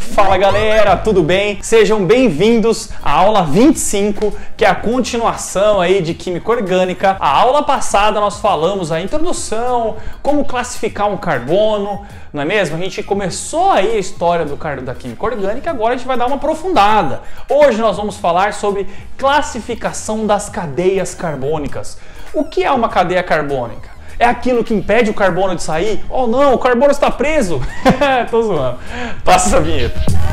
Fala galera, tudo bem? Sejam bem-vindos à aula 25, que é a continuação aí de Química Orgânica. A aula passada nós falamos a introdução, como classificar um carbono, não é mesmo? A gente começou aí a história da Química Orgânica, agora a gente vai dar uma aprofundada. Hoje nós vamos falar sobre classificação das cadeias carbônicas. O que é uma cadeia carbônica? É aquilo que impede o carbono de sair? Oh não, o carbono está preso! Tô zoando. Passa essa vinheta.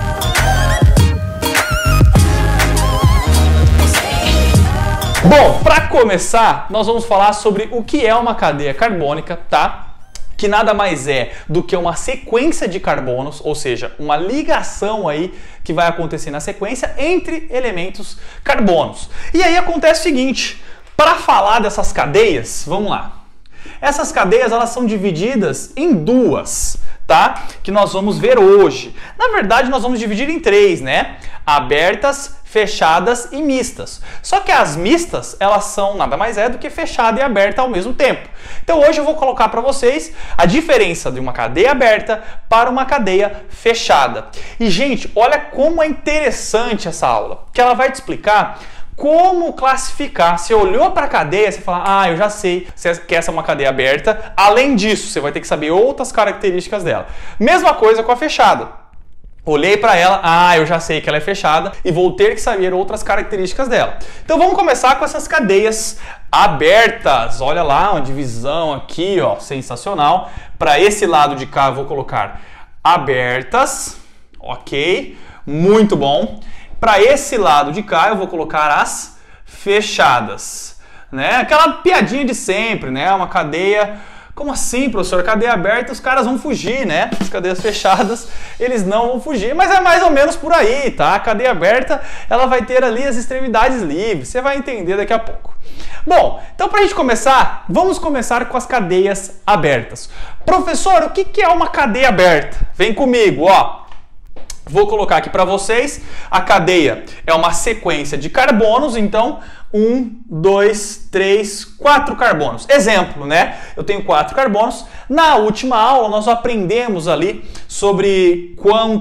Bom, para começar, nós vamos falar sobre o que é uma cadeia carbônica, tá? Que nada mais é do que uma sequência de carbonos, ou seja, uma ligação aí que vai acontecer na sequência entre elementos carbonos. E aí acontece o seguinte, para falar dessas cadeias, vamos lá. Essas cadeias elas são divididas em duas, tá? Que nós vamos ver hoje. Na verdade, nós vamos dividir em três, né? Abertas, fechadas e mistas. Só que as mistas, elas são nada mais é do que fechada e aberta ao mesmo tempo. Então hoje eu vou colocar para vocês a diferença de uma cadeia aberta para uma cadeia fechada. E gente, olha como é interessante essa aula, que ela vai te explicar como classificar. Você olhou para a cadeia, você fala, ah, eu já sei que essa é uma cadeia aberta. Além disso, você vai ter que saber outras características dela. Mesma coisa com a fechada. Olhei para ela, ah, eu já sei que ela é fechada e vou ter que saber outras características dela. Então vamos começar com essas cadeias abertas. Olha lá, uma divisão aqui, ó, sensacional. Para esse lado de cá eu vou colocar abertas, ok, muito bom. Para esse lado de cá eu vou colocar as fechadas, né? Aquela piadinha de sempre, né? Uma cadeia, como assim, professor? Cadeia aberta, os caras vão fugir, né? As cadeias fechadas, eles não vão fugir, mas é mais ou menos por aí, tá? A cadeia aberta, ela vai ter ali as extremidades livres, você vai entender daqui a pouco. Bom, então para a gente começar, vamos começar com as cadeias abertas. Professor, o que é uma cadeia aberta? Vem comigo, ó. Vou colocar aqui para vocês, a cadeia é uma sequência de carbonos, então 1, 2, 3, 4 carbonos. Exemplo, né? Eu tenho 4 carbonos. Na última aula nós aprendemos ali sobre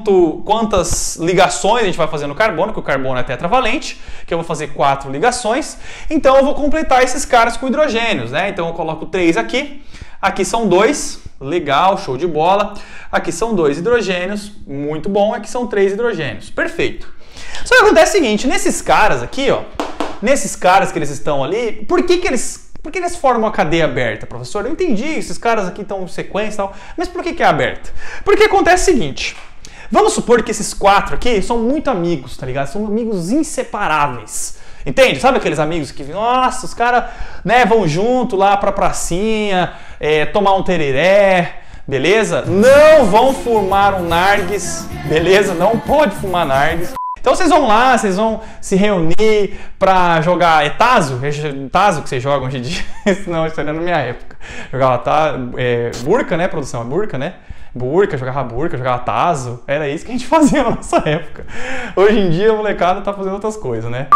quantas ligações a gente vai fazer no carbono, que o carbono é tetravalente, que eu vou fazer 4 ligações. Então eu vou completar esses caras com hidrogênios, né? Então eu coloco 3 aqui, aqui são 2. Legal, show de bola. Aqui são 2 hidrogênios, muito bom. Aqui são 3 hidrogênios, perfeito. Só que acontece o seguinte, nesses caras aqui, ó, nesses caras que eles estão ali, por que eles formam uma cadeia aberta, professor? Eu entendi, esses caras aqui estão em sequência e tal, mas por que é aberta? Porque acontece o seguinte, vamos supor que esses 4 aqui são muito amigos, tá ligado? São amigos inseparáveis. Entende? Sabe aqueles amigos que, nossa, os caras, né, vão junto lá pra pracinha, tomar um tereré, beleza? Não vão fumar um nargues, beleza? Não pode fumar nargues. Então vocês vão lá, vocês vão se reunir pra jogar Tazo que vocês jogam hoje em dia. Não, isso era na minha época. Jogava burca, né, produção? É burca, né? Jogava burca, jogava Tazo. Era isso que a gente fazia na nossa época. Hoje em dia a molecada tá fazendo outras coisas, né?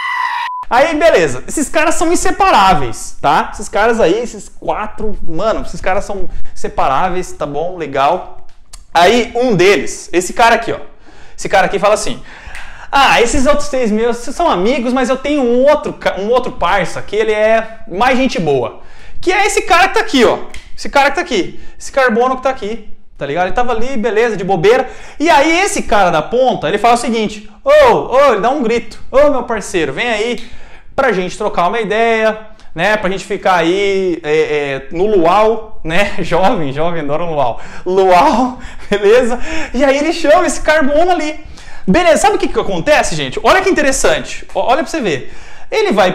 Aí, beleza, esses caras são inseparáveis, tá? Esses caras aí, esses 4, mano, esses caras são inseparáveis, tá bom, legal. Aí, um deles, esse cara aqui, ó, esse cara aqui fala assim, ah, esses outros 3 meus são amigos, mas eu tenho um outro parça que ele é mais gente boa. Que é esse cara que tá aqui, ó, esse cara que tá aqui, esse carbono que tá aqui. Tá ligado? Ele tava ali, beleza, de bobeira. E aí esse cara da ponta, ele fala o seguinte, ele dá um grito. Ô, meu parceiro, vem aí pra gente trocar uma ideia, né? Pra gente ficar aí no luau, né? Jovem adora um luau. Luau, beleza? E aí ele chama esse carbono ali. Beleza, sabe o que acontece, gente? Olha que interessante. Olha pra você ver. Ele vai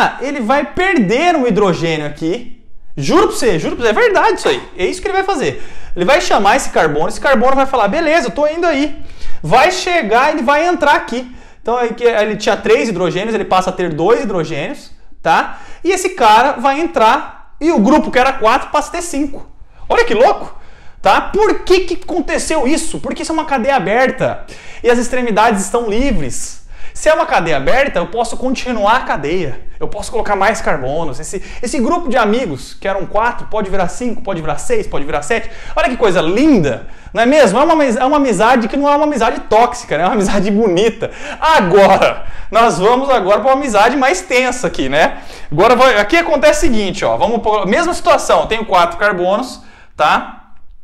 perder um hidrogênio aqui. Juro pra você, é verdade isso aí. É isso que ele vai fazer. Ele vai chamar esse carbono vai falar, beleza, eu tô indo aí. Vai chegar, ele vai entrar aqui. Então ele tinha 3 hidrogênios, ele passa a ter 2 hidrogênios, tá? E esse cara vai entrar, e o grupo que era 4 passa a ter 5. Olha que louco, tá? Por que aconteceu isso? Porque isso é uma cadeia aberta, e as extremidades estão livres. Se é uma cadeia aberta, eu posso continuar a cadeia. Eu posso colocar mais carbonos. Esse grupo de amigos, que eram 4, pode virar 5, pode virar 6, pode virar 7. Olha que coisa linda, não é mesmo? É uma amizade que não é uma amizade tóxica, né? É uma amizade bonita. Agora, nós vamos agora para uma amizade mais tensa aqui, né? Agora, aqui acontece o seguinte, ó. Mesma situação, eu tenho 4 carbonos, tá?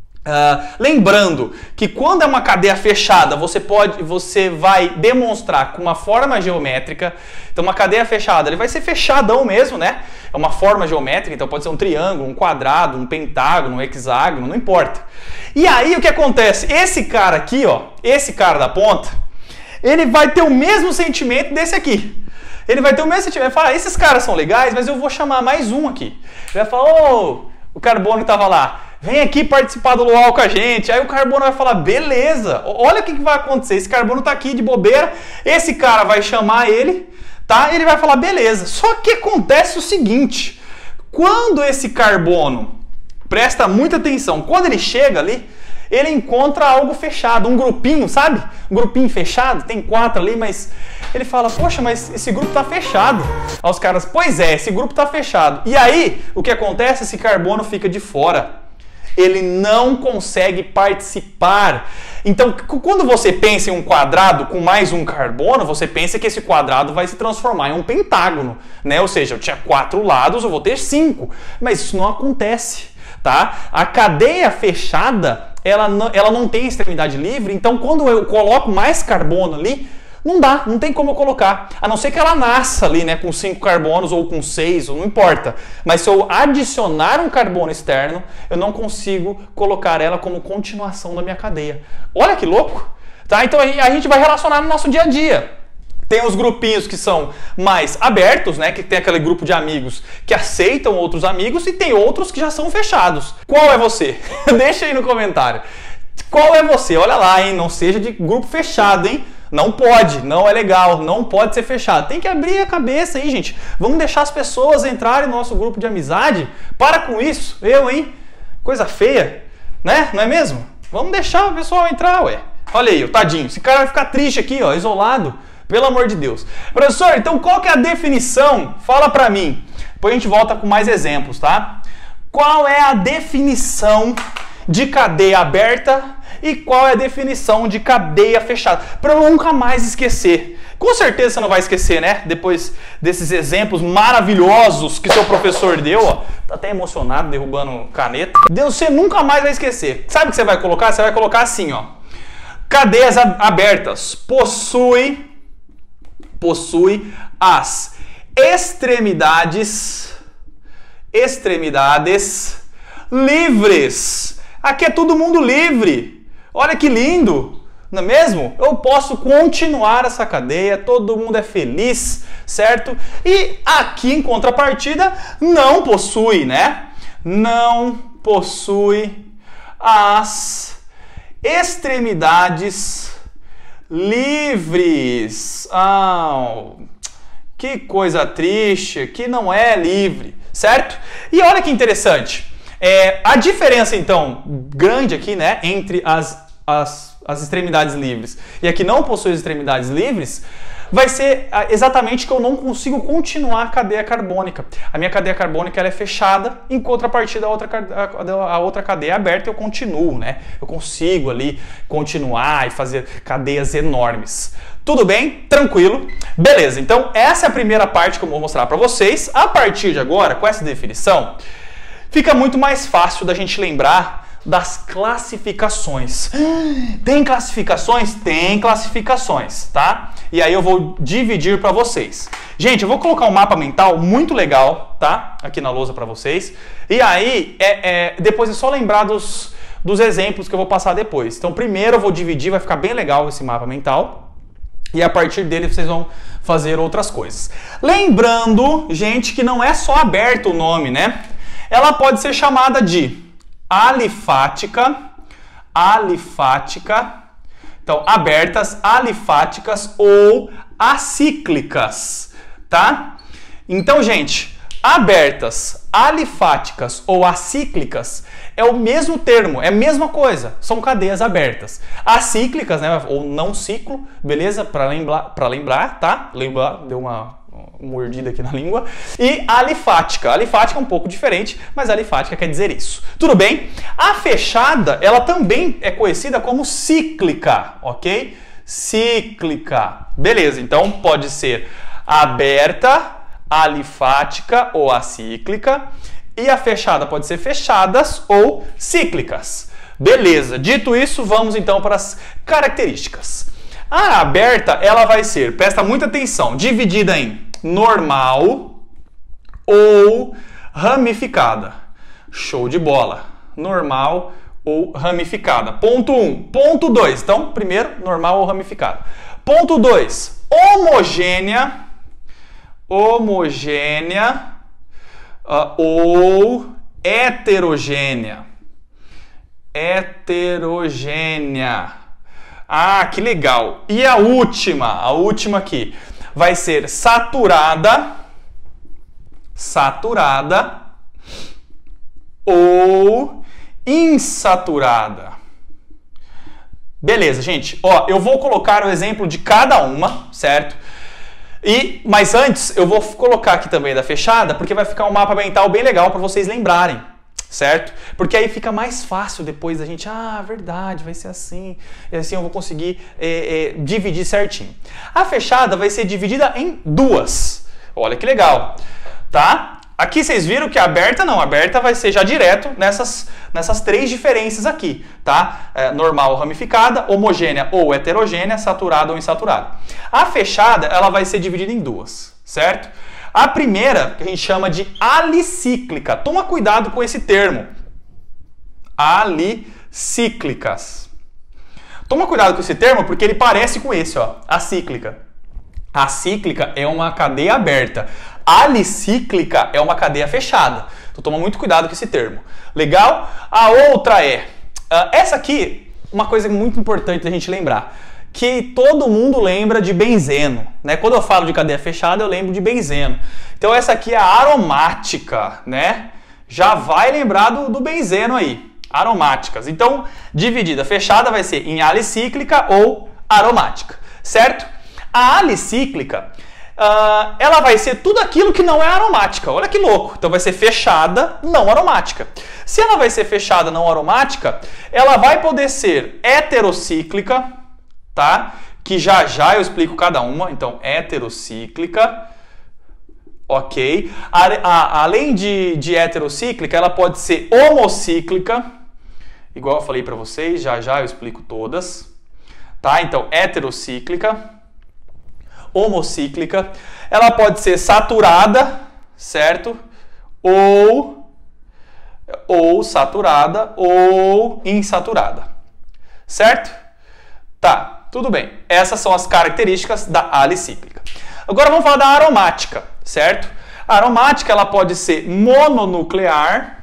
Lembrando que quando é uma cadeia fechada, você vai demonstrar com uma forma geométrica. Então uma cadeia fechada, ele vai ser fechadão mesmo, né? É uma forma geométrica, então pode ser um triângulo, um quadrado, um pentágono, um hexágono, não importa. E aí o que acontece? Esse cara aqui, ó, esse cara da ponta, ele vai ter o mesmo sentimento desse aqui. Ele vai ter o mesmo sentimento, vai falar, esses caras são legais, mas eu vou chamar mais um aqui. Ele vai falar, o carbono que tava lá, vem aqui participar do luau com a gente. Aí o carbono vai falar, beleza, olha o que vai acontecer. Esse carbono tá aqui de bobeira, esse cara vai chamar ele, tá? Ele vai falar, beleza. Só que acontece o seguinte, quando esse carbono, presta muita atenção, quando ele chega ali, ele encontra algo fechado, um grupinho, sabe? Um grupinho fechado, tem 4 ali, mas ele fala, poxa, mas esse grupo tá fechado. Aí os caras, pois é, esse grupo tá fechado. E aí, o que acontece? Esse carbono fica de fora. Ele não consegue participar. Então, quando você pensa em um quadrado com mais um carbono, você pensa que esse quadrado vai se transformar em um pentágono, né? Ou seja, eu tinha 4 lados, eu vou ter 5. Mas isso não acontece, tá? A cadeia fechada, ela não tem extremidade livre, então quando eu coloco mais carbono ali, não dá, não tem como eu colocar. A não ser que ela nasça ali, né, com 5 carbonos ou com 6, não importa. Mas se eu adicionar um carbono externo, eu não consigo colocar ela como continuação da minha cadeia. Olha que louco! Tá? Então a gente vai relacionar no nosso dia a dia. Tem os grupinhos que são mais abertos, né, que tem aquele grupo de amigos que aceitam outros amigos, e tem outros que já são fechados. Qual é você? Deixa aí no comentário. Qual é você? Olha lá, hein? Não seja de grupo fechado, hein? Não pode, não é legal, não pode ser fechado. Tem que abrir a cabeça aí, gente. Vamos deixar as pessoas entrarem no nosso grupo de amizade. Para com isso. Hein? Coisa feia, né? Não é mesmo? Vamos deixar o pessoal entrar, ué. Olha aí, tadinho. Esse cara vai ficar triste aqui, ó, isolado. Pelo amor de Deus. Professor, então qual que é a definição? Fala pra mim. Depois a gente volta com mais exemplos, tá? Qual é a definição de cadeia aberta e qual é a definição de cadeia fechada? Para eu nunca mais esquecer. Com certeza você não vai esquecer, né? Depois desses exemplos maravilhosos que seu professor deu, ó. Tá até emocionado, derrubando caneta. Você nunca mais vai esquecer. Sabe o que você vai colocar? Você vai colocar assim, ó. Cadeias abertas possui as extremidades livres. Aqui é todo mundo livre. Olha que lindo, não é mesmo? Eu posso continuar essa cadeia, todo mundo é feliz, certo? E aqui, em contrapartida, não possui, né? Não possui as extremidades livres. Que coisa triste, que não é livre, certo? E olha que interessante. A diferença, então, grande aqui, né, entre as extremidades livres e a que não possui extremidades livres, vai ser exatamente que eu não consigo continuar a cadeia carbônica. A minha cadeia carbônica ela é fechada, em contrapartida a outra cadeia é aberta e eu continuo, né? Eu consigo ali continuar e fazer cadeias enormes. Tudo bem? Tranquilo? Beleza, então essa é a primeira parte que eu vou mostrar para vocês. A partir de agora, com essa definição, fica muito mais fácil da gente lembrar das classificações. Tem classificações? Tem classificações, tá? E aí eu vou dividir para vocês. Gente, eu vou colocar um mapa mental muito legal, tá? Aqui na lousa para vocês. E aí, depois é só lembrar dos exemplos que eu vou passar depois. Então, primeiro eu vou dividir, vai ficar bem legal esse mapa mental. E a partir dele vocês vão fazer outras coisas. Lembrando, gente, que não é só aberto o nome, né? Ela pode ser chamada de alifática, então abertas, alifáticas ou acíclicas, tá? Então, gente, abertas, alifáticas ou acíclicas, é o mesmo termo, é a mesma coisa, são cadeias abertas. Acíclicas, né, ou não ciclo, beleza? Para lembrar, tá? Lembrar, deu uma mordida aqui na língua. E alifática. A alifática é um pouco diferente, mas a alifática quer dizer isso. Tudo bem? A fechada, ela também é conhecida como cíclica, ok? Cíclica. Beleza, então pode ser aberta, alifática ou acíclica. E a fechada pode ser fechadas ou cíclicas. Beleza, dito isso, vamos então para as características. A aberta, ela vai ser, presta muita atenção, dividida em normal ou ramificada. Show de bola. Normal ou ramificada. Ponto 1. Ponto 2. Então, primeiro, normal ou ramificada. Ponto 2. Homogênea. Homogênea ou heterogênea. Heterogênea. Ah, que legal. E a última aqui, vai ser saturada, saturada ou insaturada. Beleza, gente. Ó, eu vou colocar o exemplo de cada uma, certo? Mas antes, eu vou colocar aqui também da fechada, porque vai ficar um mapa mental bem legal para vocês lembrarem. Certo? Porque aí fica mais fácil depois da gente, verdade, vai ser assim, e assim eu vou conseguir dividir certinho. A fechada vai ser dividida em duas. Olha que legal, tá? Aqui vocês viram que a aberta não, a aberta vai ser já direto nessas três diferenças aqui, tá? Normal ou ramificada, homogênea ou heterogênea, saturada ou insaturada. A fechada, ela vai ser dividida em duas, certo? A primeira, que a gente chama de alicíclica. Toma cuidado com esse termo. Alicíclicas. Toma cuidado com esse termo porque ele parece com esse, ó, acíclica. Acíclica é uma cadeia aberta. Alicíclica é uma cadeia fechada. Então toma muito cuidado com esse termo. Legal? A outra essa aqui, uma coisa muito importante da gente lembrar, que todo mundo lembra de benzeno, né? Quando eu falo de cadeia fechada, eu lembro de benzeno. Então essa aqui é a aromática, né? Já vai lembrar do benzeno aí, aromáticas. Então, dividida fechada vai ser em alicíclica ou aromática, certo? A alicíclica, ela vai ser tudo aquilo que não é aromática. Olha que louco. Então vai ser fechada, não aromática. Se ela vai ser fechada, não aromática, ela vai poder ser heterocíclica, tá? Que já eu explico cada uma. Então, heterocíclica, ok. Além de heterocíclica, ela pode ser homocíclica, igual eu falei para vocês, já eu explico todas, tá? Então, heterocíclica, homocíclica, ela pode ser saturada, certo? Ou saturada ou insaturada, certo? Tá. Tudo bem, essas são as características da alicíclica. Agora vamos falar da aromática, certo? A aromática, ela pode ser mononuclear,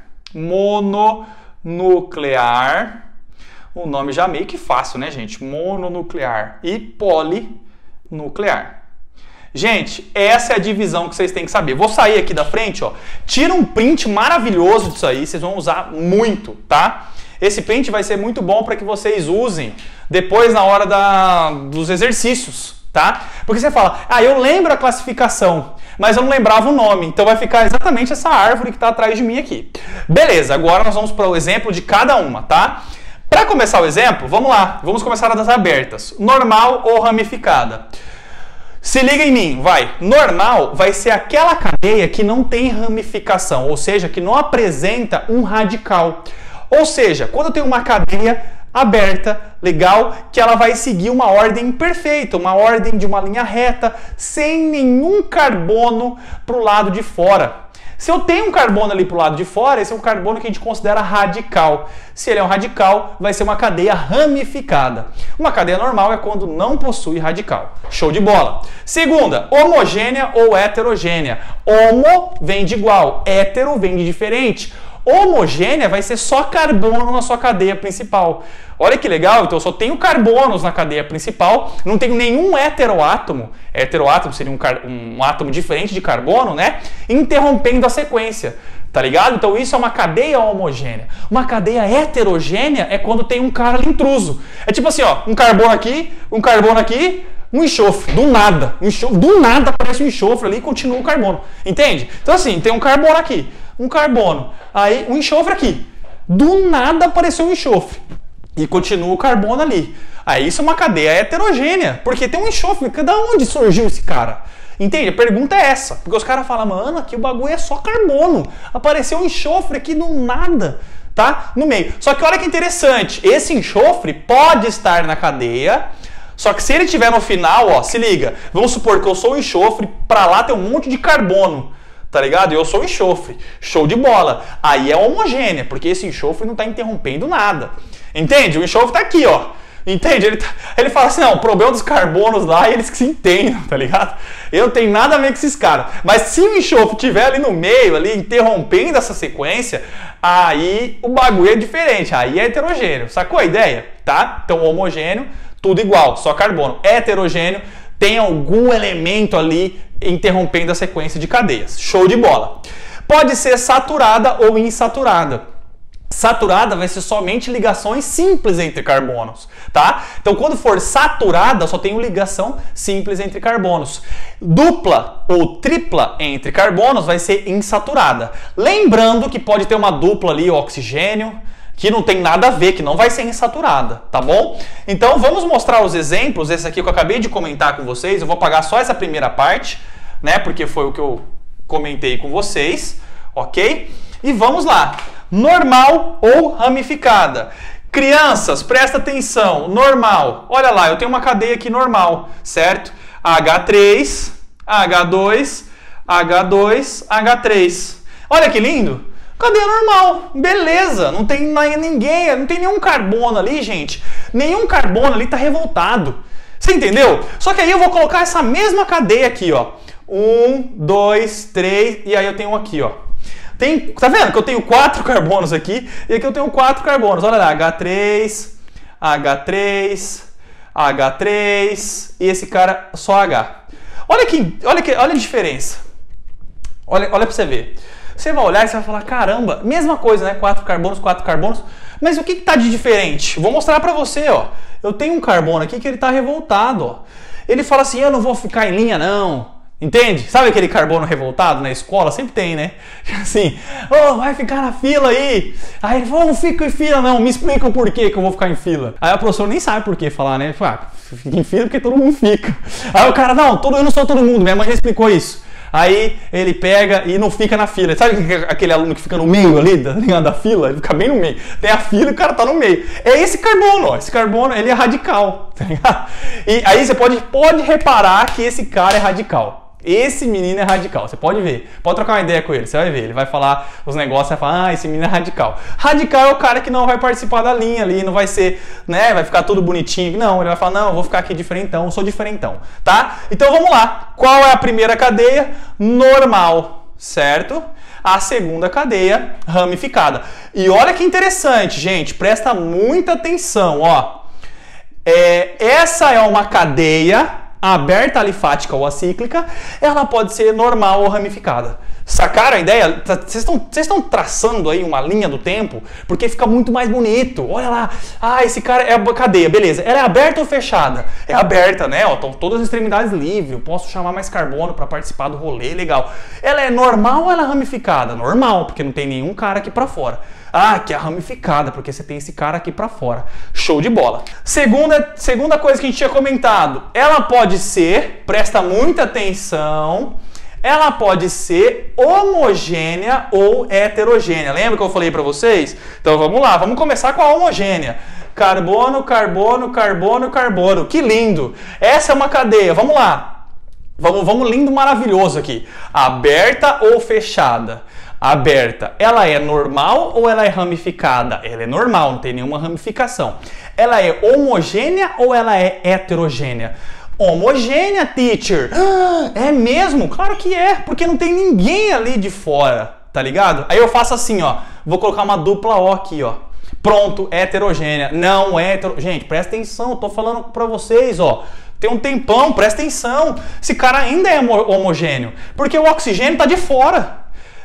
o nome já meio que fácil, né, gente? Mononuclear e polinuclear. Gente, essa é a divisão que vocês têm que saber. Vou sair aqui da frente, ó. Tira um print maravilhoso disso aí, vocês vão usar muito, tá? Esse print vai ser muito bom para que vocês usem depois na hora dos exercícios, tá? Porque você fala, eu lembro a classificação, mas eu não lembrava o nome. Então vai ficar exatamente essa árvore que está atrás de mim aqui. Beleza, agora nós vamos para o exemplo de cada uma, tá? Para começar o exemplo, vamos lá. Vamos começar das abertas. Normal ou ramificada? Se liga em mim, vai. Normal vai ser aquela cadeia que não tem ramificação, ou seja, que não apresenta um radical. Ou seja, quando eu tenho uma cadeia aberta, legal, que ela vai seguir uma ordem perfeita, uma ordem de uma linha reta, sem nenhum carbono para o lado de fora. Se eu tenho um carbono ali para o lado de fora, esse é um carbono que a gente considera radical. Se ele é um radical, vai ser uma cadeia ramificada. Uma cadeia normal é quando não possui radical. Show de bola! Segunda, homogênea ou heterogênea. Homo vem de igual, hétero vem de diferente. Homogênea vai ser só carbono na sua cadeia principal. Olha que legal, então eu só tenho carbonos na cadeia principal, não tenho nenhum heteroátomo. Heteroátomo seria um átomo diferente de carbono, né? Interrompendo a sequência. Tá ligado? Então isso é uma cadeia homogênea. Uma cadeia heterogênea é quando tem um cara ali intruso. É tipo assim, ó, um carbono aqui, um enxofre, do nada. Do nada aparece um enxofre ali e continua o carbono. Entende? Então assim, tem um carbono aqui, um carbono, aí um enxofre aqui. Do nada apareceu um enxofre e continua o carbono ali. Aí isso é uma cadeia heterogênea, porque tem um enxofre. Da onde surgiu esse cara? Entende? A pergunta é essa. Porque os caras falam, mano, aqui o bagulho é só carbono. Apareceu um enxofre aqui do nada, tá? No meio. Só que olha que interessante. Esse enxofre pode estar na cadeia, só que se ele estiver no final, ó, se liga. Vamos supor que eu sou o enxofre, pra lá tem um monte de carbono. Tá ligado? Eu sou o enxofre. Show de bola. Aí é homogênea, porque esse enxofre não tá interrompendo nada. Entende? O enxofre tá aqui, ó. Entende? Ele fala assim, não, o problema dos carbonos lá, eles que se entendam, tá ligado? Eu não tenho nada a ver com esses caras. Mas se o enxofre estiver ali no meio, ali, interrompendo essa sequência, aí o bagulho é diferente, aí é heterogêneo. Sacou a ideia? Tá? Então, homogêneo, tudo igual, só carbono. Heterogêneo, tem algum elemento ali interrompendo a sequência de cadeias. Show de bola. Pode ser saturada ou insaturada. Saturada vai ser somente ligações simples entre carbonos, tá? Então, quando for saturada, só tem ligação simples entre carbonos. Dupla ou tripla entre carbonos vai ser insaturada. Lembrando que pode ter uma dupla ali, oxigênio, que não tem nada a ver, que não vai ser insaturada, tá bom? Então, vamos mostrar os exemplos. Esse aqui que eu acabei de comentar com vocês, eu vou apagar só essa primeira parte, né? Porque foi o que eu comentei com vocês, ok? E vamos lá. Normal ou ramificada. Crianças, presta atenção. Normal. Olha lá, eu tenho uma cadeia aqui normal, certo? H3, H2, H2, H3. Olha que lindo. Cadeia normal. Beleza. Não tem ninguém, não tem nenhum carbono ali, gente. Nenhum carbono ali tá revoltado. Você entendeu? Só que aí eu vou colocar essa mesma cadeia aqui, ó. 1, 2, 3 e aí eu tenho um aqui, ó. Tá vendo que eu tenho 4 carbonos aqui e aqui eu tenho 4 carbonos. Olha lá, H3, H3, H3 e esse cara só H. Olha a diferença. Olha pra você ver. Você vai olhar e você vai falar, caramba, mesma coisa, né? 4 carbonos. Mas o que tá de diferente? Vou mostrar pra você, ó. Eu tenho um carbono aqui que ele tá revoltado, ó. Ele fala assim, eu não vou ficar em linha, não. Entende? Sabe aquele carbono revoltado na escola? Sempre tem, né? Assim, oh, vai ficar na fila aí. Aí ele falou, não fica em fila não, me explica o porquê que eu vou ficar em fila. Aí a professora nem sabe por que falar, né? Ele fala, fica em fila porque todo mundo fica. Aí o cara, não, eu não sou todo mundo, minha mãe já explicou isso. Aí ele pega e não fica na fila. Sabe aquele aluno que fica no meio ali da fila? Ele fica bem no meio. Tem a fila e o cara tá no meio. É esse carbono, ó. Esse carbono, ele é radical, tá ligado? E aí você pode reparar que esse cara é radical. Esse menino é radical, você pode ver. Pode trocar uma ideia com ele, você vai ver. Ele vai falar os negócios, vai falar, esse menino é radical. Radical é o cara que não vai participar da linha ali, não vai ser, né, vai ficar tudo bonitinho. Não, ele vai falar, não, eu vou ficar aqui diferentão, eu sou diferentão, tá? Então vamos lá. Qual é a primeira cadeia? Normal, certo? A segunda cadeia, ramificada. E olha que interessante, gente, presta muita atenção, ó. Essa é uma cadeia aberta alifática ou acíclica, ela pode ser normal ou ramificada. Sacaram a ideia? Vocês estão traçando aí uma linha do tempo, porque fica muito mais bonito. Olha lá, esse cara é a cadeia, beleza. Ela é aberta ou fechada? É aberta, né? Estão todas as extremidades livres, eu posso chamar mais carbono para participar do rolê, legal. Ela é normal ou ela é ramificada? Normal, porque não tem nenhum cara aqui para fora. Que é ramificada, porque você tem esse cara aqui para fora. Show de bola. Segunda coisa que a gente tinha comentado, ela pode ser, presta muita atenção, ela pode ser homogênea ou heterogênea. Lembra que eu falei para vocês? Então vamos lá, vamos começar com a homogênea. Carbono, carbono, carbono, carbono. Que lindo! Essa é uma cadeia. Vamos lá. Vamos lindo, maravilhoso aqui. Aberta ou fechada? Aberta. Ela é normal ou ela é ramificada? Ela é normal, não tem nenhuma ramificação. Ela é homogênea ou ela é heterogênea? Homogênea, teacher. É mesmo? Claro que é, porque não tem ninguém ali de fora, tá ligado? Aí eu faço assim, ó. Vou colocar uma dupla O aqui, ó. Pronto, heterogênea. Não é heterogênea. Gente, presta atenção, eu tô falando pra vocês, ó. Tem um tempão, presta atenção. Esse cara ainda é homogêneo, porque o oxigênio tá de fora.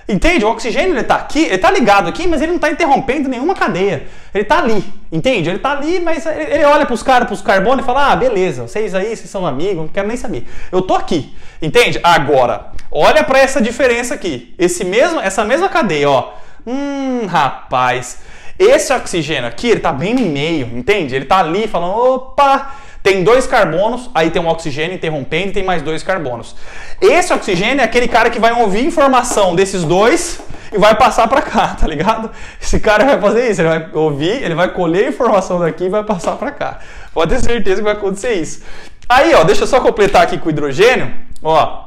Entende? O oxigênio ele tá aqui, ele tá ligado aqui, mas ele não tá interrompendo nenhuma cadeia. Ele tá ali, entende? Ele tá ali, mas ele olha pros caras, pros carbonos e fala, ah, beleza, vocês aí, vocês são amigos, não quero nem saber. Eu tô aqui, entende? Agora, olha pra essa diferença aqui. Essa mesma cadeia, ó. Rapaz, esse oxigênio aqui, ele tá bem no meio, entende? Ele tá ali falando, opa... Tem 2 carbonos, aí tem um oxigênio interrompendo e tem mais 2 carbonos. Esse oxigênio é aquele cara que vai ouvir informação desses 2 e vai passar para cá, tá ligado? Esse cara vai fazer isso, ele vai ouvir, ele vai colher informação daqui e vai passar para cá. Pode ter certeza que vai acontecer isso. Aí, ó, deixa eu só completar aqui com o hidrogênio. Ó,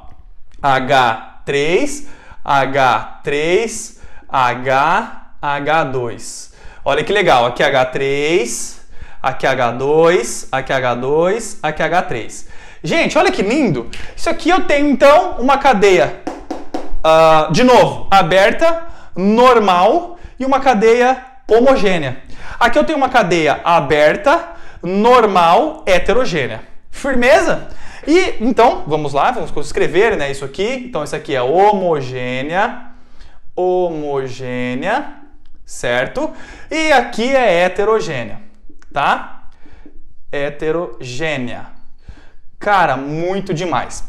H3, H3, H2. Olha que legal, aqui H3... Aqui H2, aqui H2, aqui H3. Gente, olha que lindo. Isso aqui eu tenho, então, uma cadeia, de novo, aberta, normal e uma cadeia homogênea. Aqui eu tenho uma cadeia aberta, normal, heterogênea. Firmeza? E, então, vamos lá, vamos escrever, né, isso aqui. Então, isso aqui é homogênea, certo? E aqui é heterogênea. Tá? Heterogênea. Cara, muito demais.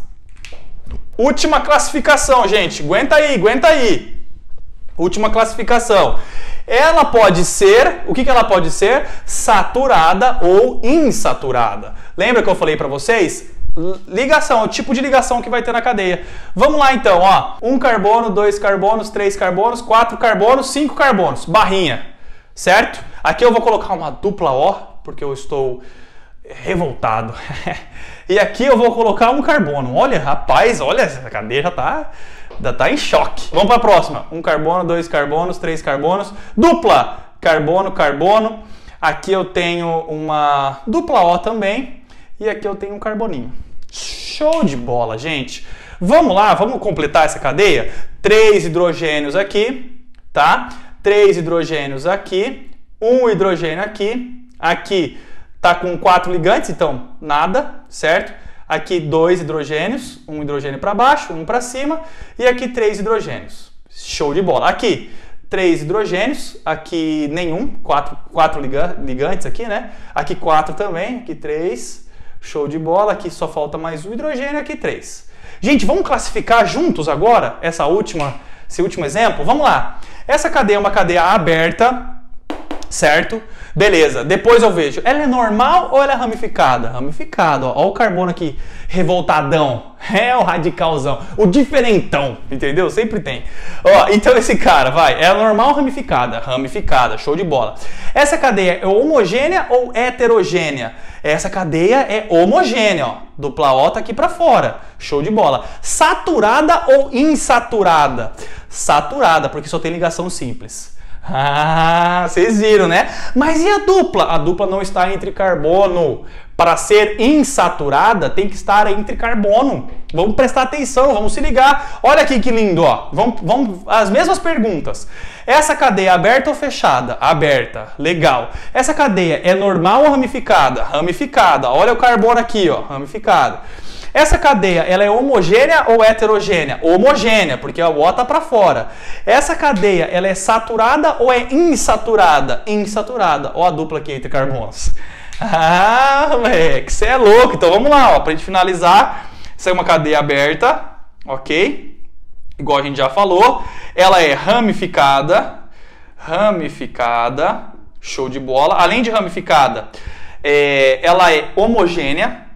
Última classificação, gente. Aguenta aí. Última classificação. Ela pode ser, o que ela pode ser? Saturada ou insaturada. Lembra que eu falei para vocês? Ligação, o tipo de ligação que vai ter na cadeia. Vamos lá então, ó. 1 carbono, 2 carbonos, 3 carbonos, 4 carbonos, 5 carbonos. Barrinha. Certo? Aqui eu vou colocar uma dupla O, porque eu estou revoltado. E aqui eu vou colocar um carbono. Olha, rapaz, olha, essa cadeia já tá em choque. Vamos para a próxima. 1 carbono, 2 carbonos, 3 carbonos. Dupla! Carbono, carbono. Aqui eu tenho uma dupla O também. E aqui eu tenho um carboninho. Show de bola, gente. Vamos lá, vamos completar essa cadeia? 3 hidrogênios aqui, tá? 3 hidrogênios aqui, 1 hidrogênio aqui, aqui tá com 4 ligantes, então nada, certo? Aqui 2 hidrogênios, 1 hidrogênio para baixo, 1 para cima, e aqui 3 hidrogênios. Show de bola. Aqui 3 hidrogênios, aqui nenhum, 4 ligantes aqui, né? Aqui 4 também, aqui 3, show de bola, aqui só falta mais 1 hidrogênio, aqui 3. Gente, vamos classificar juntos agora esse último exemplo? Vamos lá. Essa cadeia é uma cadeia aberta, certo? Beleza, depois eu vejo, ela é normal ou ela é ramificada? Ramificada, ó, ó o carbono aqui, revoltadão, é o radicalzão, o diferentão, entendeu? Sempre tem. Ó, então esse cara, vai, é normal ou ramificada? Ramificada, show de bola. Essa cadeia é homogênea ou heterogênea? Essa cadeia é homogênea, ó, dupla O tá aqui pra fora, show de bola. Saturada ou insaturada? Saturada, porque só tem ligação simples. Ah, vocês viram, né? Mas e a dupla? A dupla não está entre carbono. Para ser insaturada, tem que estar entre carbono. Vamos prestar atenção, vamos se ligar. Olha aqui que lindo, ó. Vamos as mesmas perguntas. Essa cadeia é aberta ou fechada? Aberta, legal. Essa cadeia é normal ou ramificada? Ramificada. Olha o carbono aqui, ó, ramificado. Essa cadeia, ela é homogênea ou heterogênea? Homogênea, porque a O tá para fora. Essa cadeia, ela é saturada ou é insaturada? Insaturada. Ó a dupla aqui entre carbonos. Ah, moleque, você é louco. Então vamos lá, ó, pra gente finalizar. Essa é uma cadeia aberta, ok? Igual a gente já falou. Ela é ramificada, show de bola. Além de ramificada, ela é homogênea,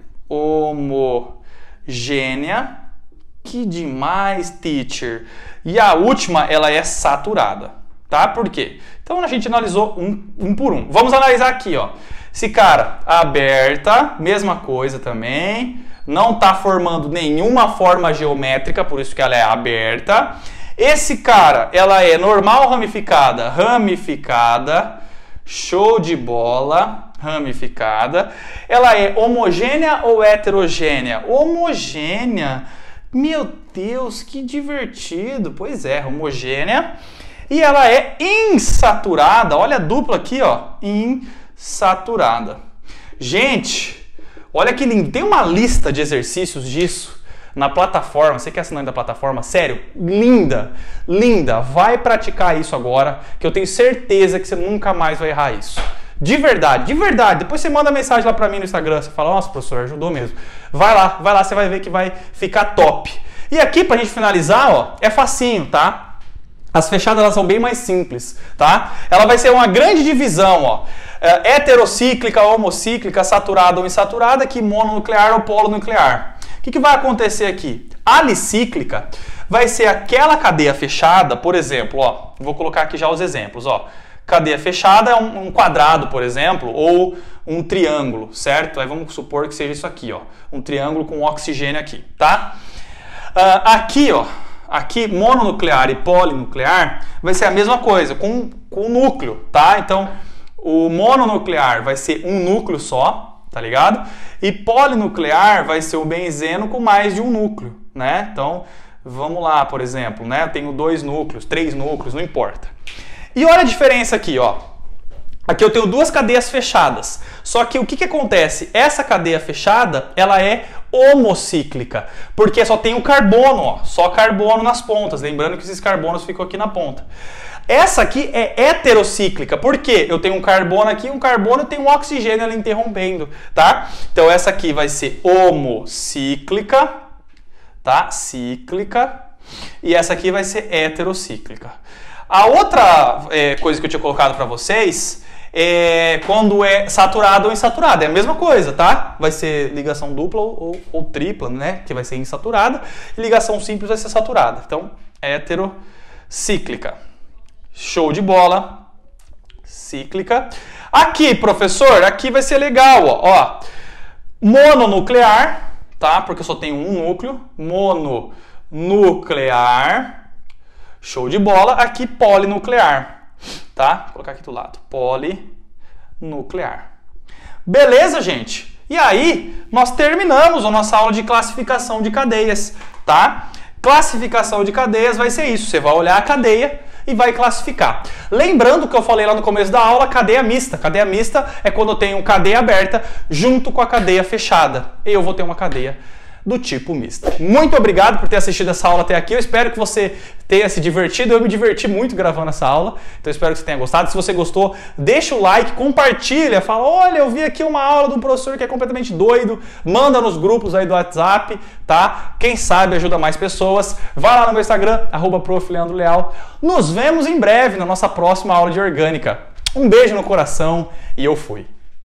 que demais, teacher. E a última, ela é saturada, tá? Por quê? Então a gente analisou um por um. Vamos analisar aqui, ó. Esse cara, aberta, mesma coisa também. Não tá formando nenhuma forma geométrica, por isso que ela é aberta. Esse cara, ela é normal ou ramificada? Ramificada, show de bola. Ramificada. Ela é homogênea ou heterogênea? Homogênea. Meu Deus, que divertido. Pois é, homogênea. E ela é insaturada. Olha a dupla aqui, ó. Insaturada. Gente, olha que lindo. Tem uma lista de exercícios disso na plataforma, você que é assinante da plataforma, sério, linda, linda, vai praticar isso agora, que eu tenho certeza que você nunca mais vai errar isso. De verdade, depois você manda mensagem lá pra mim no Instagram, você fala, nossa professor, ajudou mesmo. Vai lá, você vai ver que vai ficar top. E aqui pra gente finalizar, ó, é facinho, tá? As fechadas elas são bem mais simples, tá? Ela vai ser uma grande divisão, ó. Heterocíclica, homocíclica, saturada ou insaturada, aqui mononuclear ou polonuclear. O que vai acontecer aqui? Alicíclica vai ser aquela cadeia fechada, por exemplo, ó, vou colocar aqui já os exemplos, ó. Cadeia fechada é um quadrado, por exemplo, ou um triângulo, certo? Aí vamos supor que seja isso aqui, ó, um triângulo com oxigênio aqui, tá? Aqui, ó, aqui mononuclear e polinuclear vai ser a mesma coisa, com núcleo, tá? Então, o mononuclear vai ser um núcleo só, tá ligado? E polinuclear vai ser o benzeno com mais de um núcleo, né? Então, vamos lá, por exemplo, né? Eu tenho 2 núcleos, 3 núcleos, não importa. E olha a diferença aqui, ó. Aqui eu tenho 2 cadeias fechadas. Só que o que acontece? Essa cadeia fechada, ela é homocíclica, porque só tem o carbono, ó, só carbono nas pontas. Lembrando que esses carbonos ficam aqui na ponta. Essa aqui é heterocíclica, porque eu tenho um carbono aqui, um carbono e tenho um oxigênio ali interrompendo, tá? Então essa aqui vai ser homocíclica, tá? Cíclica. E essa aqui vai ser heterocíclica. A outra coisa que eu tinha colocado para vocês é quando é saturado ou insaturado. É a mesma coisa, tá? Vai ser ligação dupla ou tripla, né? Que vai ser insaturada. E ligação simples vai ser saturada. Então, heterocíclica. Show de bola. Cíclica. Aqui, professor, aqui vai ser legal, ó. Mononuclear, tá? Porque eu só tenho um núcleo. Mononuclear. Show de bola. Aqui, polinuclear, tá? Vou colocar aqui do lado. Polinuclear. Beleza, gente? E aí, nós terminamos a nossa aula de classificação de cadeias, tá? Classificação de cadeias vai ser isso. Você vai olhar a cadeia e vai classificar. Lembrando que eu falei lá no começo da aula, cadeia mista. Cadeia mista é quando eu tenho cadeia aberta junto com a cadeia fechada. E eu vou ter uma cadeia do tipo mista. Muito obrigado por ter assistido essa aula até aqui. Eu espero que você tenha se divertido. Eu me diverti muito gravando essa aula. Então eu espero que você tenha gostado. Se você gostou, deixa o like, compartilha, fala, olha, eu vi aqui uma aula do professor que é completamente doido. Manda nos grupos aí do WhatsApp, tá? Quem sabe ajuda mais pessoas. Vai lá no meu Instagram, @prof.leandroleal. Nos vemos em breve na nossa próxima aula de orgânica. Um beijo no coração e eu fui.